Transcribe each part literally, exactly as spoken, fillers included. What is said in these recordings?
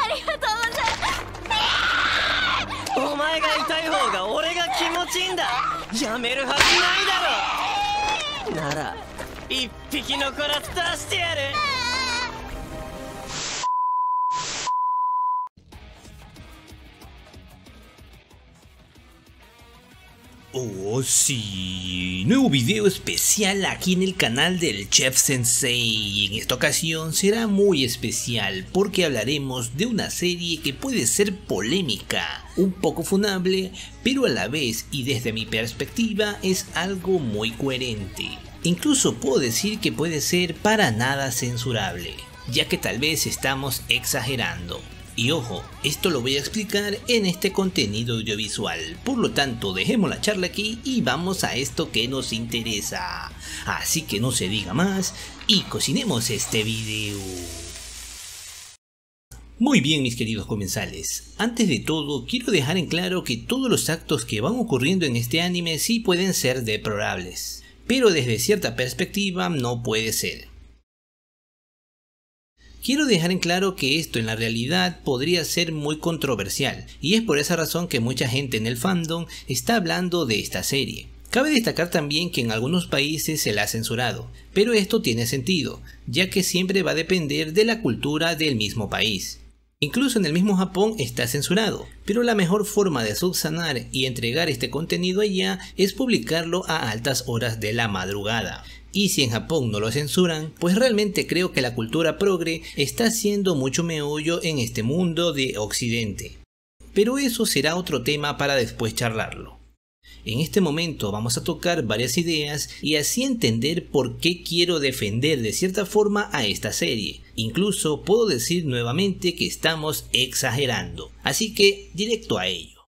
お前が痛い方が俺が気持ちいいんだ。やめるはずないだろ。なら一匹残らず出してやる。 Oh sí, nuevo video especial aquí en el canal del Chef Sensei, y en esta ocasión será muy especial porque hablaremos de una serie que puede ser polémica, un poco funable, pero a la vez y desde mi perspectiva es algo muy coherente. Incluso puedo decir que puede ser para nada censurable, ya que tal vez estamos exagerando. Y ojo, esto lo voy a explicar en este contenido audiovisual, por lo tanto dejemos la charla aquí y vamos a esto que nos interesa. Así que no se diga más y cocinemos este video. Muy bien, mis queridos comensales, antes de todo quiero dejar en claro que todos los actos que van ocurriendo en este anime sí pueden ser deplorables, pero desde cierta perspectiva no puede ser. Quiero dejar en claro que esto en la realidad podría ser muy controversial, y es por esa razón que mucha gente en el fandom está hablando de esta serie. Cabe destacar también que en algunos países se la ha censurado, pero esto tiene sentido, ya que siempre va a depender de la cultura del mismo país. Incluso en el mismo Japón está censurado, pero la mejor forma de subsanar y entregar este contenido allá es publicarlo a altas horas de la madrugada. Y si en Japón no lo censuran, pues realmente creo que la cultura progre está haciendo mucho meollo en este mundo de Occidente. Pero eso será otro tema para después charlarlo. En este momento vamos a tocar varias ideas y así entender por qué quiero defender de cierta forma a esta serie. Incluso puedo decir nuevamente que estamos exagerando. Así que directo a ello.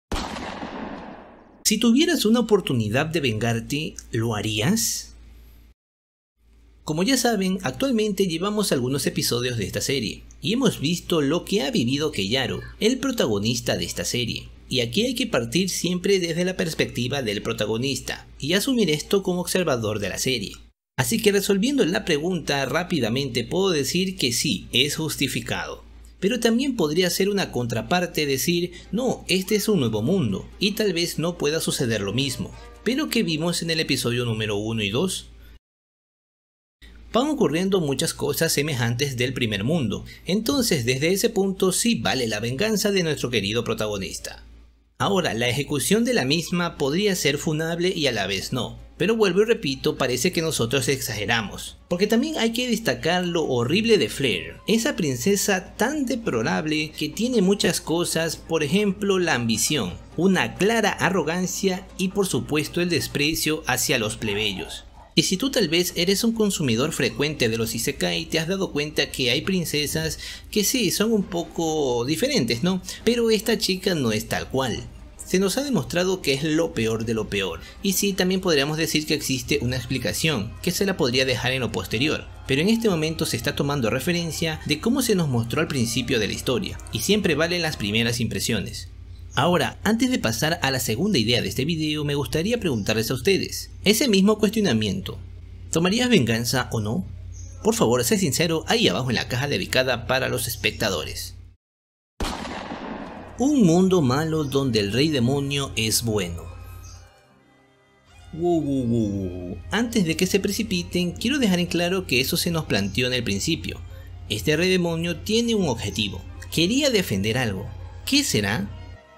Si tuvieras una oportunidad de vengarte, ¿lo harías? Como ya saben, actualmente llevamos algunos episodios de esta serie, y hemos visto lo que ha vivido Keiaro, el protagonista de esta serie. Y aquí hay que partir siempre desde la perspectiva del protagonista, y asumir esto como observador de la serie. Así que resolviendo la pregunta rápidamente puedo decir que sí, es justificado. Pero también podría ser una contraparte decir, no, este es un nuevo mundo, y tal vez no pueda suceder lo mismo. Pero ¿qué vimos en el episodio número uno y dos? Van ocurriendo muchas cosas semejantes del primer mundo, entonces desde ese punto sí vale la venganza de nuestro querido protagonista. Ahora, la ejecución de la misma podría ser funable y a la vez no, pero vuelvo y repito, parece que nosotros exageramos, porque también hay que destacar lo horrible de Flare, esa princesa tan deplorable que tiene muchas cosas, por ejemplo la ambición, una clara arrogancia y por supuesto el desprecio hacia los plebeyos. Y si tú tal vez eres un consumidor frecuente de los isekai, te has dado cuenta que hay princesas que sí son un poco diferentes, ¿no? Pero esta chica no es tal cual. Se nos ha demostrado que es lo peor de lo peor. Y sí, también podríamos decir que existe una explicación, que se la podría dejar en lo posterior. Pero en este momento se está tomando referencia de cómo se nos mostró al principio de la historia. Y siempre valen las primeras impresiones. Ahora, antes de pasar a la segunda idea de este video, me gustaría preguntarles a ustedes ese mismo cuestionamiento. ¿Tomarías venganza o no? Por favor, sé sincero ahí abajo en la caja dedicada para los espectadores. Un mundo malo donde el rey demonio es bueno. Wow, wow, wow. Antes de que se precipiten, quiero dejar en claro que eso se nos planteó en el principio. Este rey demonio tiene un objetivo. Quería defender algo. ¿Qué será?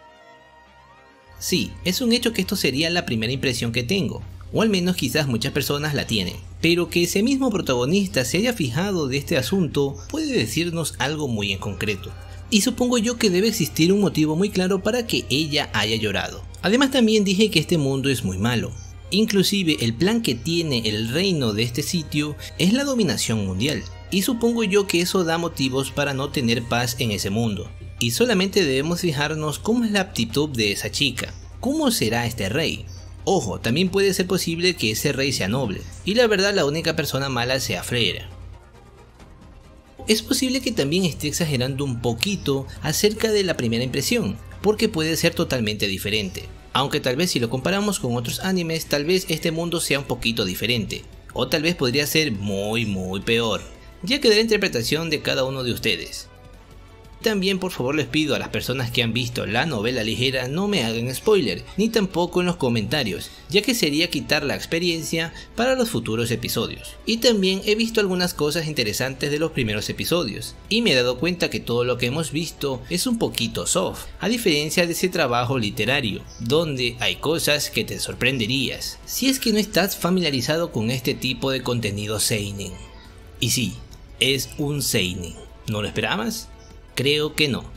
Sí, es un hecho que esto sería la primera impresión que tengo, o al menos quizás muchas personas la tienen, pero que ese mismo protagonista se haya fijado de este asunto puede decirnos algo muy en concreto. Y supongo yo que debe existir un motivo muy claro para que ella haya llorado. Además también dije que este mundo es muy malo. Inclusive el plan que tiene el reino de este sitio es la dominación mundial, y supongo yo que eso da motivos para no tener paz en ese mundo. Y solamente debemos fijarnos cómo es la aptitud de esa chica. ¿Cómo será este rey? Ojo, también puede ser posible que ese rey sea noble, y la verdad la única persona mala sea Freyr. Es posible que también esté exagerando un poquito acerca de la primera impresión, porque puede ser totalmente diferente. Aunque tal vez si lo comparamos con otros animes, tal vez este mundo sea un poquito diferente. O tal vez podría ser muy muy peor. Ya queda la interpretación de cada uno de ustedes. También por favor les pido a las personas que han visto la novela ligera no me hagan spoiler, ni tampoco en los comentarios, ya que sería quitar la experiencia para los futuros episodios. Y también he visto algunas cosas interesantes de los primeros episodios, y me he dado cuenta que todo lo que hemos visto es un poquito soft, a diferencia de ese trabajo literario, donde hay cosas que te sorprenderías, si es que no estás familiarizado con este tipo de contenido seinen. Y sí, es un seinen, ¿no lo esperabas? Creo que no.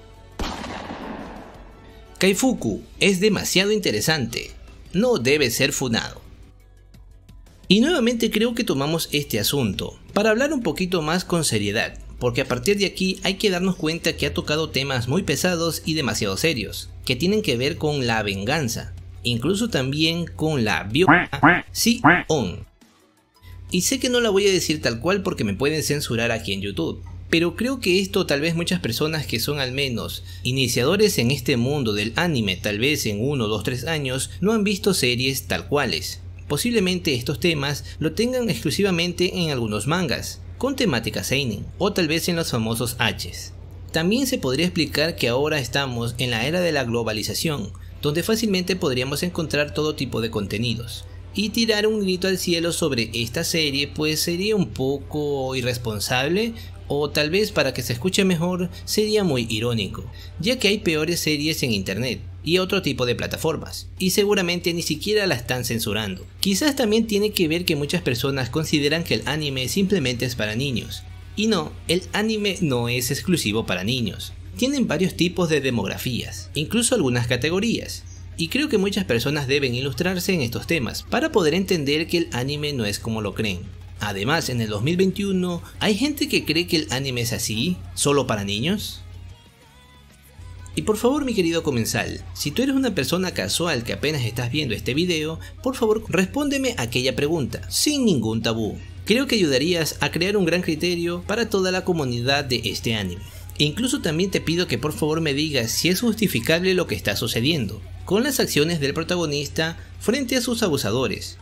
Kaifuku es demasiado interesante, no debe ser funado. Y nuevamente creo que tomamos este asunto para hablar un poquito más con seriedad, porque a partir de aquí hay que darnos cuenta que ha tocado temas muy pesados y demasiado serios, que tienen que ver con la venganza, incluso también con la violación. Y sé que no la voy a decir tal cual porque me pueden censurar aquí en YouTube. Pero creo que esto tal vez muchas personas que son al menos iniciadores en este mundo del anime, tal vez en uno, dos, tres años, no han visto series tal cuales. Posiblemente estos temas lo tengan exclusivamente en algunos mangas, con temática seinen, o tal vez en los famosos H's. También se podría explicar que ahora estamos en la era de la globalización, donde fácilmente podríamos encontrar todo tipo de contenidos. Y tirar un grito al cielo sobre esta serie pues sería un poco irresponsable, o tal vez para que se escuche mejor sería muy irónico, ya que hay peores series en internet y otro tipo de plataformas, y seguramente ni siquiera la están censurando. Quizás también tiene que ver que muchas personas consideran que el anime simplemente es para niños, y no, el anime no es exclusivo para niños. Tienen varios tipos de demografías, incluso algunas categorías. Y creo que muchas personas deben ilustrarse en estos temas para poder entender que el anime no es como lo creen. Además, en el dos mil veintiuno, ¿hay gente que cree que el anime es así, solo para niños? Y por favor, mi querido comensal, si tú eres una persona casual que apenas estás viendo este video, por favor respóndeme aquella pregunta, sin ningún tabú. Creo que ayudarías a crear un gran criterio para toda la comunidad de este anime. E incluso también te pido que por favor me digas si es justificable lo que está sucediendo con las acciones del protagonista frente a sus abusadores.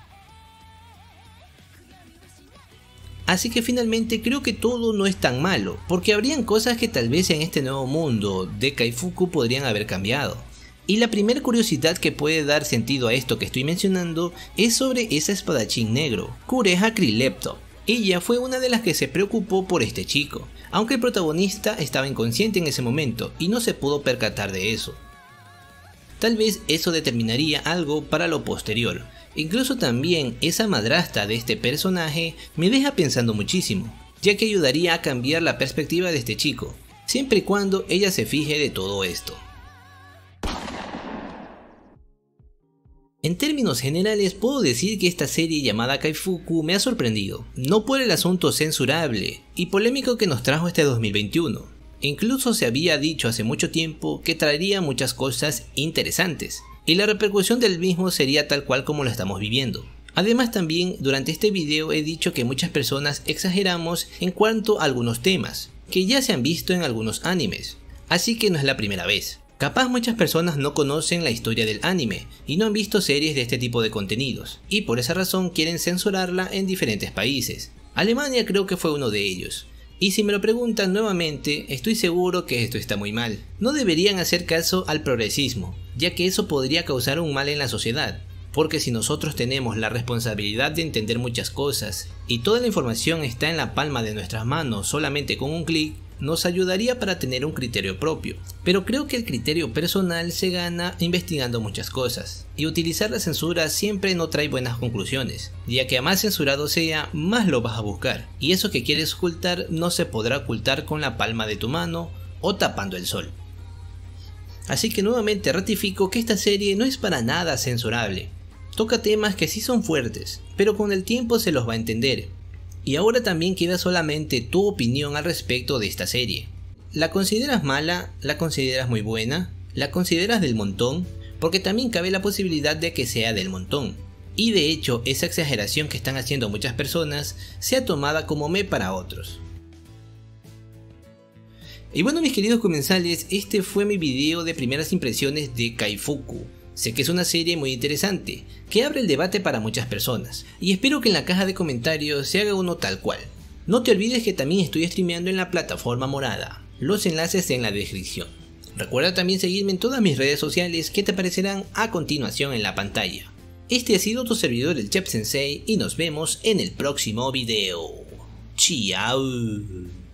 Así que finalmente creo que todo no es tan malo, porque habrían cosas que tal vez en este nuevo mundo de Kaifuku podrían haber cambiado. Y la primera curiosidad que puede dar sentido a esto que estoy mencionando es sobre esa espadachín negro, Kureha Krilepto. Ella fue una de las que se preocupó por este chico, aunque el protagonista estaba inconsciente en ese momento y no se pudo percatar de eso. Tal vez eso determinaría algo para lo posterior. Incluso también esa madrastra de este personaje me deja pensando muchísimo, ya que ayudaría a cambiar la perspectiva de este chico, siempre y cuando ella se fije de todo esto. En términos generales puedo decir que esta serie llamada Kaifuku me ha sorprendido, no por el asunto censurable y polémico que nos trajo este dos mil veintiuno. Incluso se había dicho hace mucho tiempo que traería muchas cosas interesantes, y la repercusión del mismo sería tal cual como lo estamos viviendo. Además también durante este video he dicho que muchas personas exageramos en cuanto a algunos temas, que ya se han visto en algunos animes, así que no es la primera vez. Capaz muchas personas no conocen la historia del anime y no han visto series de este tipo de contenidos, y por esa razón quieren censurarla en diferentes países. Alemania creo que fue uno de ellos. Y si me lo preguntan nuevamente, estoy seguro que esto está muy mal. No deberían hacer caso al progresismo, ya que eso podría causar un mal en la sociedad. Porque si nosotros tenemos la responsabilidad de entender muchas cosas, y toda la información está en la palma de nuestras manos solamente con un clic, nos ayudaría para tener un criterio propio. Pero creo que el criterio personal se gana investigando muchas cosas, y utilizar la censura siempre no trae buenas conclusiones, ya que a más censurado sea, más lo vas a buscar, y eso que quieres ocultar no se podrá ocultar con la palma de tu mano o tapando el sol. Así que nuevamente ratifico que esta serie no es para nada censurable. Toca temas que sí son fuertes, pero con el tiempo se los va a entender. Y ahora también queda solamente tu opinión al respecto de esta serie. ¿La consideras mala? ¿La consideras muy buena? ¿La consideras del montón? Porque también cabe la posibilidad de que sea del montón. Y de hecho, esa exageración que están haciendo muchas personas sea tomada como meme para otros. Y bueno, mis queridos comensales, este fue mi video de primeras impresiones de Kaifuku. Sé que es una serie muy interesante, que abre el debate para muchas personas, y espero que en la caja de comentarios se haga uno tal cual. No te olvides que también estoy streameando en la plataforma morada. Los enlaces en la descripción. Recuerda también seguirme en todas mis redes sociales que te aparecerán a continuación en la pantalla. Este ha sido tu servidor el Chef Sensei y nos vemos en el próximo video. Chao.